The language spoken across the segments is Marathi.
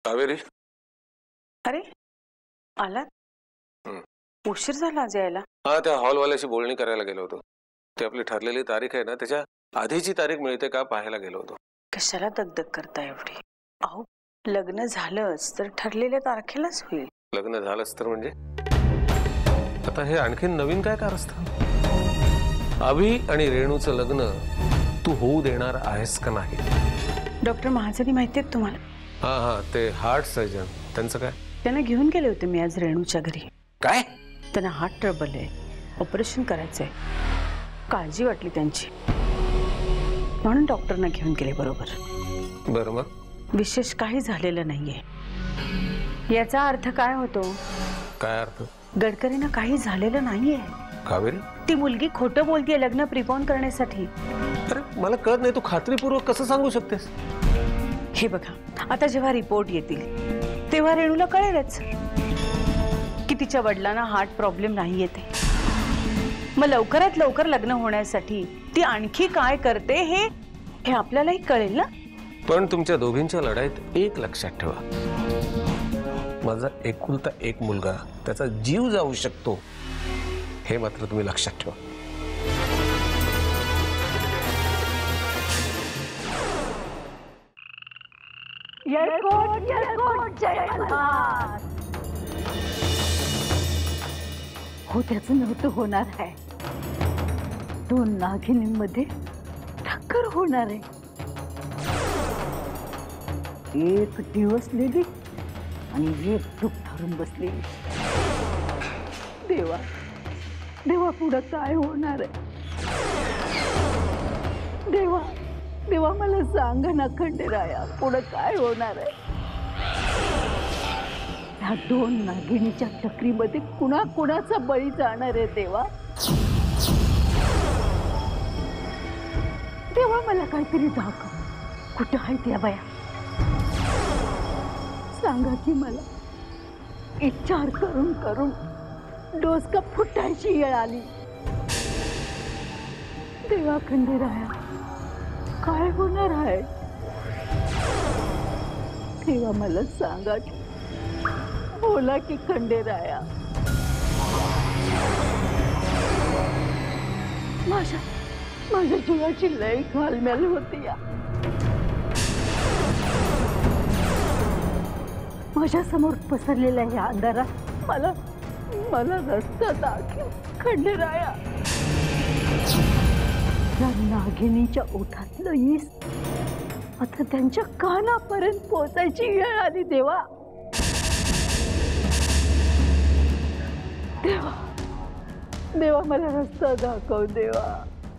कावेरी, अरे आलात? उशीर झाला आज यायला. हा, त्या हॉलवाल्याशी बोलणी करायला गेलो होतो. ते आपली ठरलेली तारीख आहे ना, त्याच्या आधीची तारीख मिळते का पाहायला गेलो होतो. कशाला दगदग करता एवढी? अहो, लग्न झालंच तर ठरलेल्या तारखेलाच होईल. लग्न झालंच तर म्हणजे आता हे आणखीन नवीन काय कारस्थान? अभि आणि रेणूचं लग्न तू होऊ देणार आहेस का नाही? डॉक्टर महाजनी माहिती आहेत तुम्हाला? हा, ते हार्ट सर्जन, त्यांचं काय? त्यांना घेऊन गेले होते मी आज रेणूच्या घरी. काय? त्यांना हार्ट ट्रबल आहे, ऑपरेशन करायचंय. काळजी वाटली त्यांची म्हणून डॉक्टरना घेऊन गेले. बरोबर. बरं, मग विशेष काही झालेलं नाहीये. याचा अर्थ काय होतो? काय अर्थ? गडकरींना काही झालेलं नाहीये. कावेरी, ती मुलगी खोटं बोलतीये लग्न प्रिपॉन करण्यासाठी. अरे मला कळत नाही, तू खात्रीपूर्वक कसं सांगू शकतेस? हे बघा, आता जेव्हा रिपोर्ट येतील तेव्हा रेणूला कळेलच की तिच्या वडिलांना हार्ट प्रॉब्लेम नाही येते. मग लवकरात लवकर लग्न होण्यासाठी ती आणखी काय करते हे आपल्यालाही कळेल ना. पण तुमच्या दोघींच्या लढाईत एक लक्षात ठेवा, माझा एकुलता एक मुलगा, त्याचा जीव जाऊ शकतो, हे मात्र तुम्ही लक्षात ठेवा. हो, त्याचं नव्हतं होणार आहे. दोन नागिनींमध्ये टक्कर होणार आहे. एक दिवसलेली आणि एक दुःख धरून बसलेली. देवा, देवा पुढं काय होणार आहे? देवा, देवा मला सांग ना खंडेराया, पुढं काय होणार आहे? ह्या दोन नागिनीच्या टकरीमध्ये कुणाचा बळी जाणार आहे देवा? देवा मला काहीतरी दाखव. कुठं आहे त्या बाया? सांगा की मला. विचार करून करून डोसका फुटायची वेळ आली. देवा खंडेराया, काय होणार आहे? देवा मला सांगा की. बोला की खंडेराया. माझ्या जीवाची लय घालमेल होती या. माझ्या समोर पसरलेल्या या अंधारात मला रस्ता दाखव खंडेराया. या नागिनीच्या ओठातलं ईस आता त्यांच्या कानापर्यंत पोहोचायची वेळ आली देवा. देवा, देवा मला रस्ता दाखव देवा.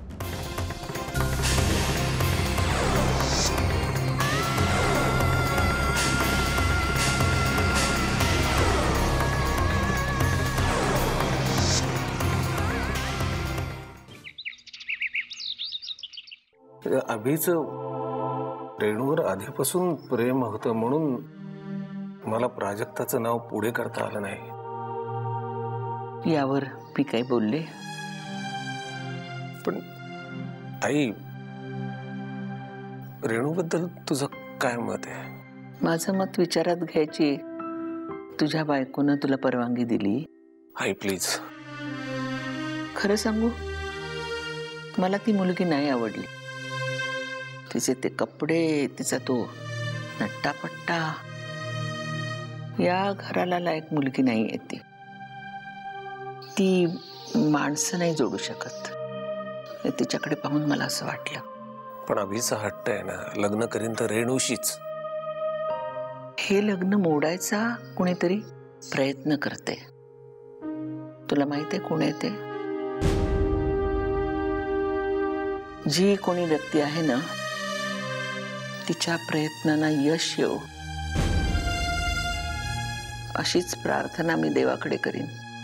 अभिचं रेणूवर आधीपासून प्रेम होतं म्हणून मला प्राजक्ताचं नाव पुढे करता आलं नाही. यावर मी काय बोलले? पण आई, रेणूबद्दल तुझं काय मत आहे? माझं मत विचारात घ्यायची तुझ्या बायकोनं तुला परवानगी दिली? आई प्लीज. खरं सांगू, मला ती मुलगी नाही आवडली. तिचे ते कपडे, तिचा तो नट्टापट्टा, या घराला लायक मुलगी नाही आहे ती. ती माणसं नाही जोडू शकत. तिच्याकडे पाहून मला असं वाटलं. पण अभिचा हट्ट आहे ना, लग्न करीन तर रेणूशीच. हे लग्न मोडायचा कुणीतरी प्रयत्न करते. तुला माहिती आहे कोण आहे ते? जी कोणी व्यक्ती आहे ना, तिच्या प्रयत्नांना यश येऊ अशीच प्रार्थना मी देवाकडे करीन.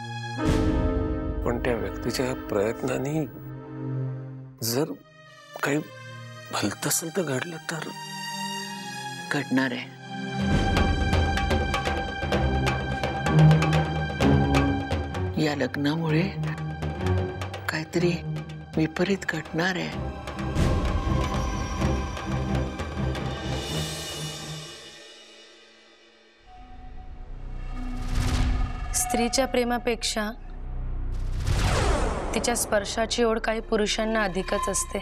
पण त्या व्यक्तीच्या प्रयत्नांनी जर काही भलतसलत घडलं तर? घडणार आहे. या लग्नामुळे काहीतरी विपरीत घडणार आहे. स्त्रीच्या प्रेमापेक्षा तिच्या स्पर्शाची ओढ काही पुरुषांना अधिकच असते.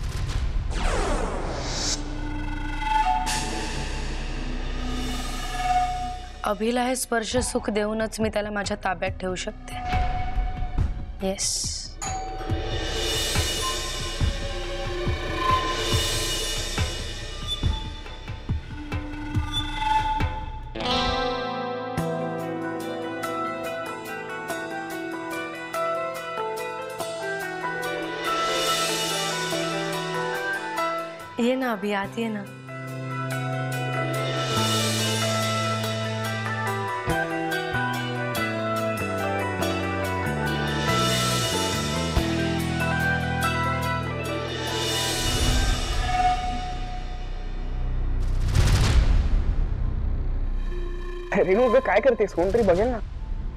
अभिला हे स्पर्श सुख देऊनच मी त्याला माझ्या ताब्यात ठेवू शकते. येस. ये ना अभी, आती है ना. रेणू अगं काय करतेस? कोणतरी बघेल ना.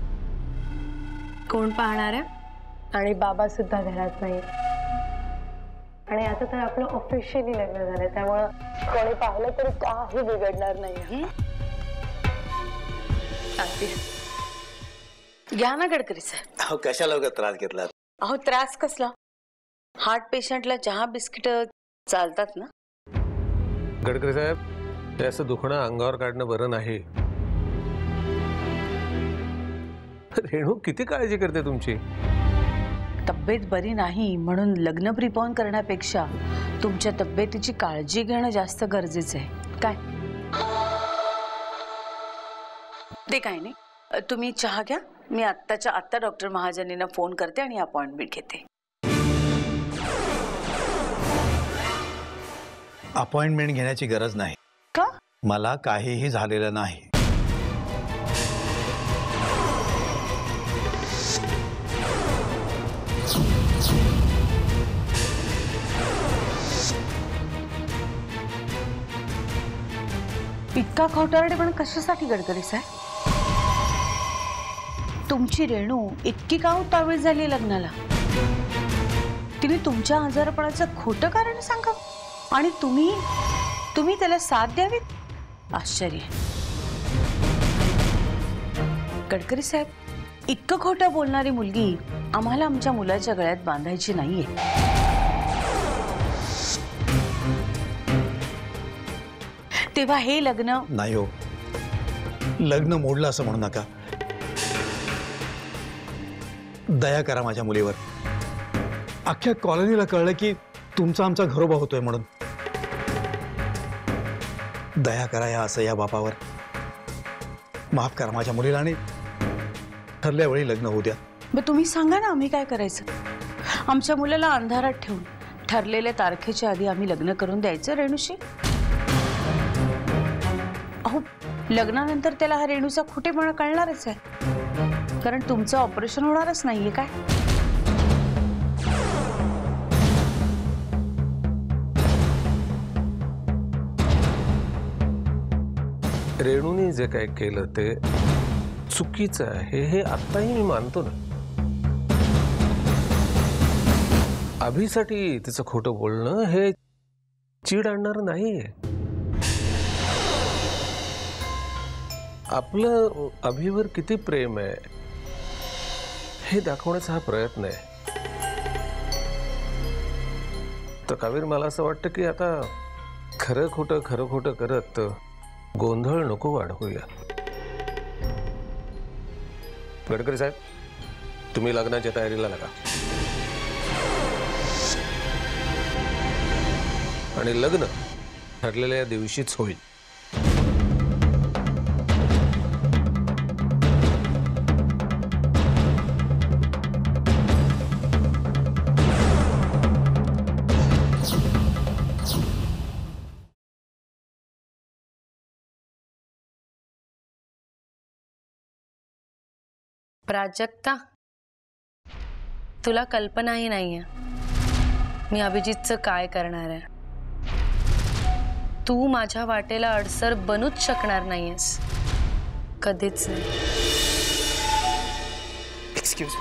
कोण पाहणार आहे? आणि बाबा सुद्धा घरात नाही. आणि आता तर आपलं ऑफिशियली लग्न झालंय, त्यामुळं कोणी पाहिलं तरी काही बिघडणार नाही. घ्या ना गडकरी साहेब. अहो कशाला उगाच त्रास घेतला? अहो त्रास कसला? हार्ट पेशंटला चहा बिस्किट चालतात ना. गडकरी साहेब, हे असं दुखणं अंगावर काढणं बरं नाही. रेणू किती काळजी करते तुमची. तब्येत बरी नाही म्हणून लग्न प्रिपॉन करण्यापेक्षा तुमच्या तब्येतीची काळजी घेणं जास्त गरजेचं आहे. काय ते काय नाही, तुम्ही चहा घ्या. मी आत्ताच्या आत्ता डॉक्टर महाजनींना फोन करते आणि अपॉइंटमेंट घेते. अपॉइंटमेंट घेण्याची गरज नाही. का? मला काहीही झालेलं नाही. इतका खोटारडे पण कशासाठी गडकरी साहेब? तुमची रेणू इतकी का उतावळी झाली लग्नाला? तिने तुमच्या आजारपणाचं खोटं कारण सांगावं आणि तुम्ही त्याला साथ द्यावी? आश्चर्य. गडकरी साहेब, इतकं खोटं बोलणारी मुलगी आम्हाला आमच्या मुलाच्या गळ्यात बांधायची नाहीये. तेव्हा हे लग्न नाही हो, लग्न मोडलं असं म्हणू नका. दया करा माझ्या मुलीवर. अख्ख्या कॉलनीला कळलं की तुमचा आमचा घरोबा होतोय म्हणून. दया करा या असं या बापावर. माफ करा माझ्या मुलीला आणि ठरल्या वेळी लग्न होऊ द्या. मग तुम्ही सांगा ना आम्ही काय करायचं? आमच्या मुलाला अंधारात ठेवून ठरलेल्या तारखेच्या आधी आम्ही लग्न करून द्यायचं रेणूशी. अहो लग्नानंतर त्याला हा रेणूचा खोटेपणा कळणारच आहे, कारण तुमचं ऑपरेशन होणारच नाहीये. काय रेणूने जे काय केलं ते चुकीचं आहे हे आत्ताही मी मानतो ना. अभिसाठी तिचं खोटं बोलणं हे चीड आणणार नाहीये. आपलं अभिवर किती प्रेम आहे हे दाखवण्याचा हा प्रयत्न आहे. तर कावीर, मला असं वाटतं की आता खरं खोटं करत गोंधळ नको वाढवूया. गडकरी साहेब, तुम्ही लग्नाच्या तयारीला लागा आणि लग्न ठरलेल्या दिवशीच होईल. प्राजक्ता, तुला कल्पनाही नाहीये मी अभिजितचं काय करणार आहे. तू माझ्या वाटेला अडसर बनूच शकणार नाहीयेस, कधीच नाही. एक्सक्यूज.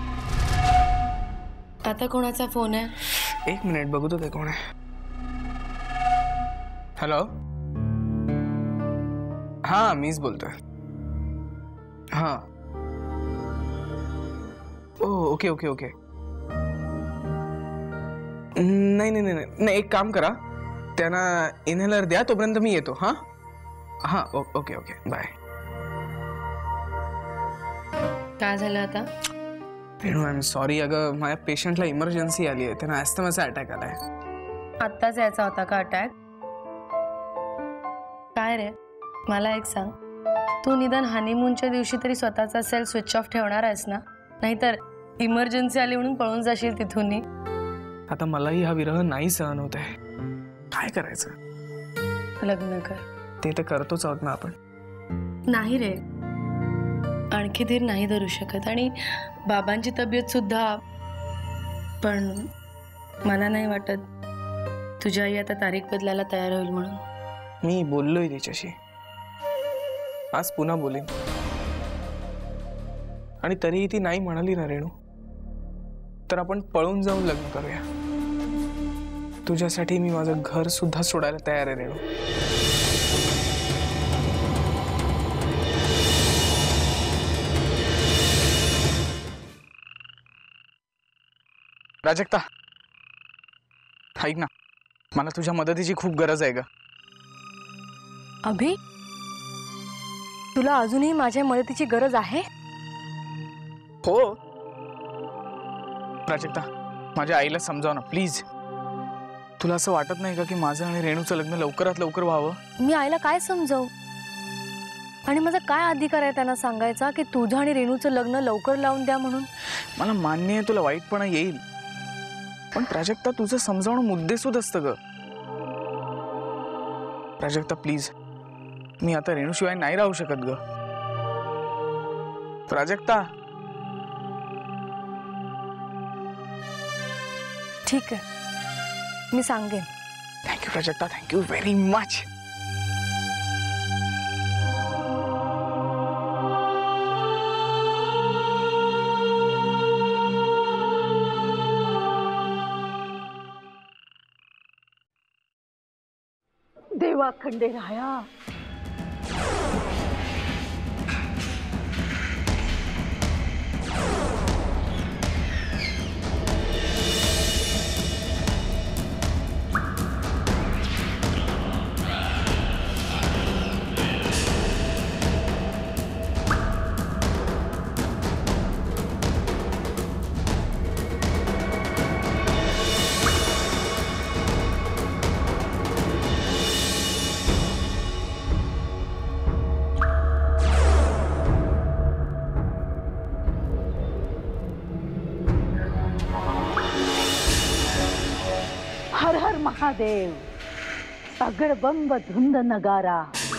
आता कोणाचा फोन आहे? एक मिनिट बघू तो ते कोण आहे. हॅलो. हां मीच बोलतोय. हां ओके ओके ओके. नाही नाही नाही नाही, एक काम करा, त्यांना इनहेलर द्या, तोपर्यंत मी येतो. हां हां, ओके ओके, बाय. काय झालं आता? Renu, I am sorry. अगं, माझ्या पेशंटला इमर्जन्सी आली आहे. त्यांना ॲस्थमाचा अटॅक आलाय. आत्ताच यायचा होता का अटॅक? काय रे, मला एक सांग, तू निदान हनीमूनच्या दिवशी तरी स्वतःचा सेल स्विच ऑफ ठेवणार आहेस ना? नाहीतर इमर्जन्सी आली म्हणून पळून जाशील तिथून. आता मलाही हा विरह नाही सहन होत आहे. काय करायचं? लग्न कर. ते तर करतोच आहोत ना आपण. नाही रे, आणखी धीर नाही धरू शकत. आणि बाबांची तब्येत सुद्धा. पण मला नाही वाटत तुझी आई आता तारीख बदलायला तयार होईल म्हणून. मी बोललोय तिच्याशी, आज पुन्हा बोलेन. आणि तरीही ती नाही म्हणाली ना रेणू, तर आपण पळून जाऊन लग्न करूया. तुझ्यासाठी मी माझं घर सुद्धा सोडायला तयार आहे रेणू. प्राजक्ता, ऐक ना, मला तुझ्या मदतीची खूप गरज आहे ग. अभि, तुला अजूनही माझ्या मदतीची गरज आहे? हो प्राजक्ता, माझ्या आईला समजाव ना प्लीज. तुला असं वाटत नाही का की माझं आणि रेणूचं लग्न लवकरात लवकर व्हावं? मी आईला काय समजावू? आणि माझा काय अधिकार आहे त्यांना सांगायचा की तुझं आणि रेणूचं लग्न लवकर लावून द्या म्हणून? मला मान्य आहे तुला वाईटपणा येईल, पण प्राजक्ता तुझं समजावणं मुद्देसूद असतं ग. प्राजक्ता प्लीज, मी आता रेणूशिवाय नाही राहू शकत ग. प्राजक्ता. ठीक आहे, मी सांगेन. Thank you Prajakta, thank you very much. देवा खंडेराया, हर हर महादेव, अगडबंब धुंद नगारा,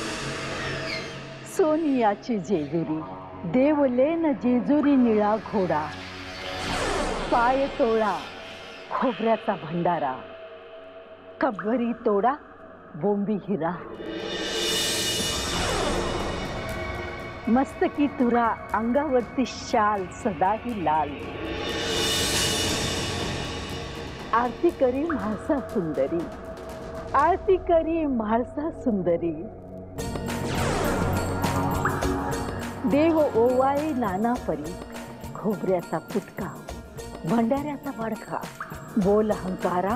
सोनियाची जेजुरी, देवलेन जेजुरी निळा घोडा, पाय तोळा खोबऱ्याचा भंडारा, कब्बरी तोडा बोंबी हिरा, मस्तकी तुरा अंगावरती शाल सदाही लाल, आरती करी म्हाळसा सुंदरी, आरती करी म्हाळसा सुंदरी, देव ओवाळी नाना परी, खोबऱ्याचा पुटका भंडाऱ्याचा वाडका, बोल हंकारा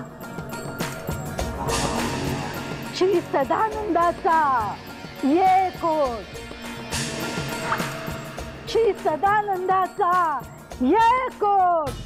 श्री सदानंदाचा ये कोट, श्री सदानंदाचा ये कोट.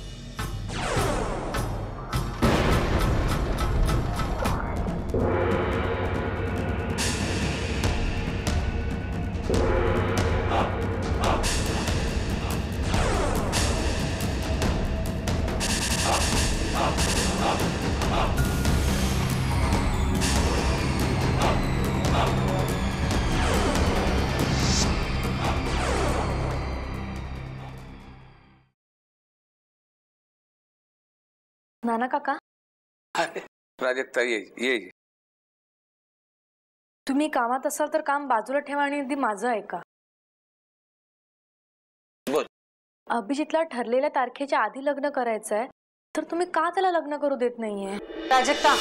नाना काका, प्राजक्ता ये ये. तुम्ही कामात असाल तर काम बाजूला ठेवा आणि अगदी माझं ऐका. बोल. अभिजितला ठरलेल्या तारखेच्या आधी लग्न करायचंय, तर तुम्ही का त्याला लग्न करू देत नाहीये? प्राजक्ता,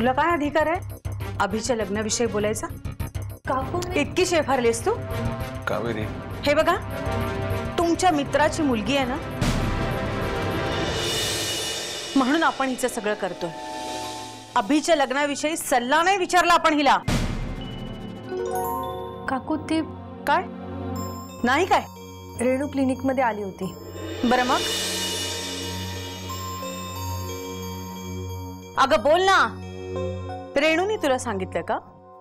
तुला काय अधिकार आहे अभिच्या लग्नाविषयी बोलायचा? काकू इतकी शेफारलीस तू? कावेरी, हे बघा, तुमच्या मित्राची मुलगी आहे ना, म्हणून आपण हिचं सगळं करतोय. अभिच्या लग्नाविषयी सल्ला नाही विचारला आपण हिला. काकू ती काय नाही काय? रेणू क्लिनिक मध्ये आली होती. बरं मग? अगं बोल ना, रेणूनी तुला सांगितलं का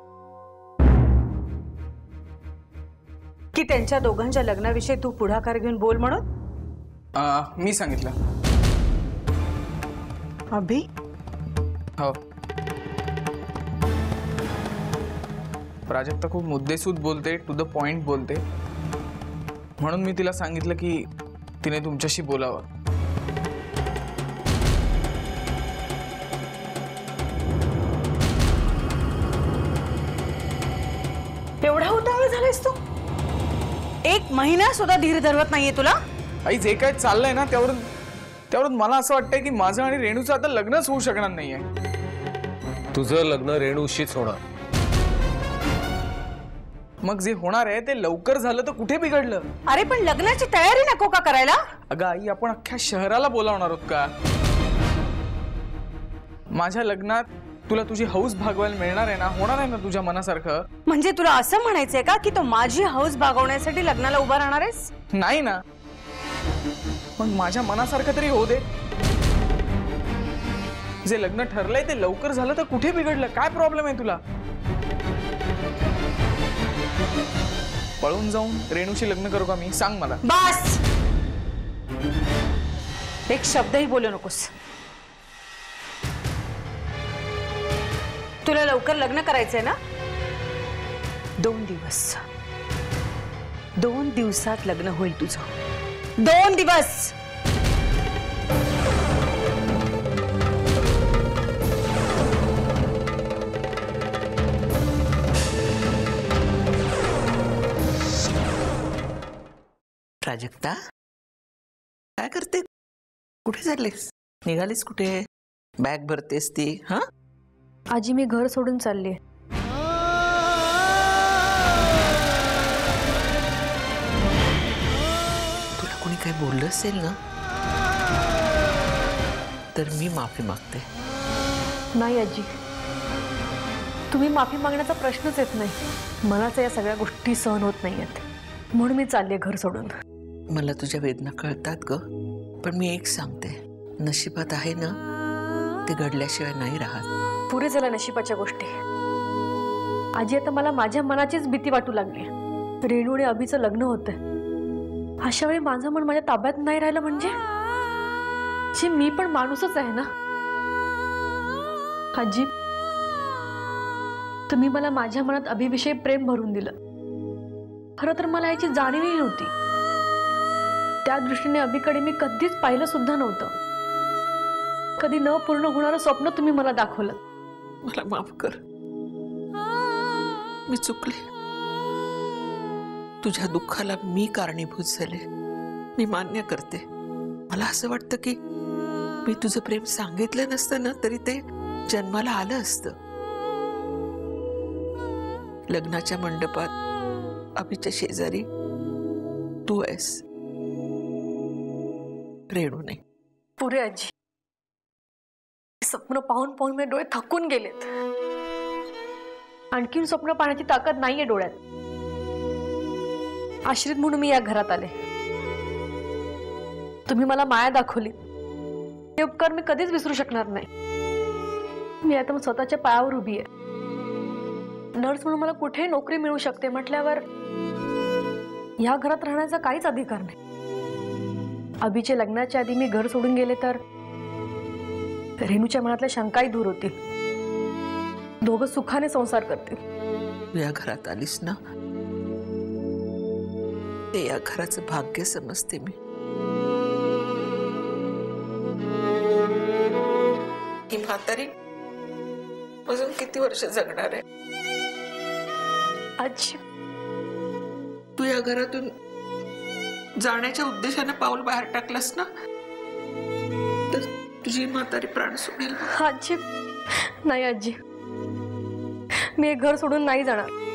की त्यांच्या दोघांच्या लग्नाविषयी तू पुढाकार घेऊन बोल म्हणून? मी सांगितलं. अभि, हो. प्राजक्ता खूप मुद्देसूद बोलते, टू द पॉइंट बोलते, म्हणून मी तिला सांगितलं की तिने तुमच्याशी बोलावं. एवढा उतावळा झालायस तू? 1 महिना सुद्धा धीर धरवत नाहीये तुला? आई, जे काय चाललंय ना त्यावरून मला असं वाटतंय की माझं आणि रेणूचं आता लग्नच होऊ शकणार नाहीये. तुझं लग्न रेणूशीच होणार. मग जे होणार आहे ते लवकर झालं तर कुठे बिघडलं? अरे पण लग्नाची तयारी नको का करायला? अगं आई, आपण अख्ख्या शहराला बोलावणार आहोत का? माझ्या लग्नात तुला तुझी हौस भागवायला मिळणार आहे ना, होणार आहे ना तुझ्या मनासारखं? म्हणजे तुला असं म्हणायचंय का की तो माझी हौस भागवण्यासाठी लग्नाला उभा राहणार आहेस? नाही ना, पण माझ्या मनासारखं तरी होऊ दे. जे लग्न ठरलंय ते लवकर झालं तर कुठे बिघडलं? काय प्रॉब्लेम आहे तुला? पळून जाऊन रेणूशी लग्न करू का मी? सांग मला. बस, एक शब्दही बोलू नकोस. तुला लवकर लग्न करायचंय ना? 2 दिवस, 2 दिवसात लग्न होईल तुझं. 2 दिवस. प्राजक्ता, काय करते? कुठे चाललीस? निघालीस कुठे? बॅग भरतेस ती? हा आजी, मी घर सोडून चालली. तुला कोणी काही बोललं असेल ना तर मी माफी मागते. नाही आजी, तुम्ही माफी मागण्याचा प्रश्नच येत नाही. मलाच या सगळ्या गोष्टी सहन होत नाहीयेत, म्हणून मी चालले घर सोडून. मला तुझ्या वेदना कळतात ग, पण मी एक सांगते, नशिबात आहे ना ते घडल्याशिवाय नाही राहत. पुरे झाल्या नशिबाच्या गोष्टी. आजी, आता मला माझ्या मनाचीच भीती वाटू लागली. रेणू आणि अभिचं लग्न होतंय, अशा वेळी माझं मन माझ्या ताब्यात नाही राहिलं म्हणजे मी पण माणूसच आहे ना. आजी, तुम्ही मला माझ्या मनात अभिविषयी प्रेम भरून दिलं. खरं तर मला याची जाणीवही नव्हती. त्या दृष्टीने अभिकडे मी कधीच पाहिलं सुद्धा नव्हतं. कधी न पूर्ण होणारं स्वप्न तुम्ही मला दाखवलं. मला माफ कर, मी चुकले. तुझ्या दुःखाला मी कारणीभूत झाले, मी मान्य करते. मला असं वाटतं की मी तुझं प्रेम सांगितलं नसतं ना तरी ते जन्माला आलं असतं. लग्नाच्या मंडपात अभिच्या शेजारी तू आहेस, रेणू नाही. पुरे आजी, स्वप्न पाहून पाहून माझे डोळे थकून गेलेत. आणखीन स्वप्न पाहण्याची ताकद नाहीये डोळ्यात. आश्रित म्हणून मी या घरात आले. तुम्ही मला माया दाखवली, हे उपकार मी कधीच विसरू शकणार नाही. मी आता स्वतःच्या पायावर उभी आहे. नर्स म्हणून मला कुठेही नोकरी मिळू शकते म्हटल्यावर या घरात राहण्याचा काहीच अधिकार नाही. अभिच्या लग्नाच्या आधी मी घर सोडून गेले तर रेणूच्या मनातल्या शंकाही दूर होतील. दोघं सुखाने संसार करतील. या घरात आलीस ना ते या घराचं भाग्य समजते मी. ही म्हातारी अजून किती वर्ष जगणार आहे? आजी, तू या घरातून जाण्याच्या उद्देशाने पाऊल बाहेर टाकलंस ना तर तुझी म्हातारी प्राण सोडेल. आजी नाही आजी, मी हे घर सोडून नाही जाणार.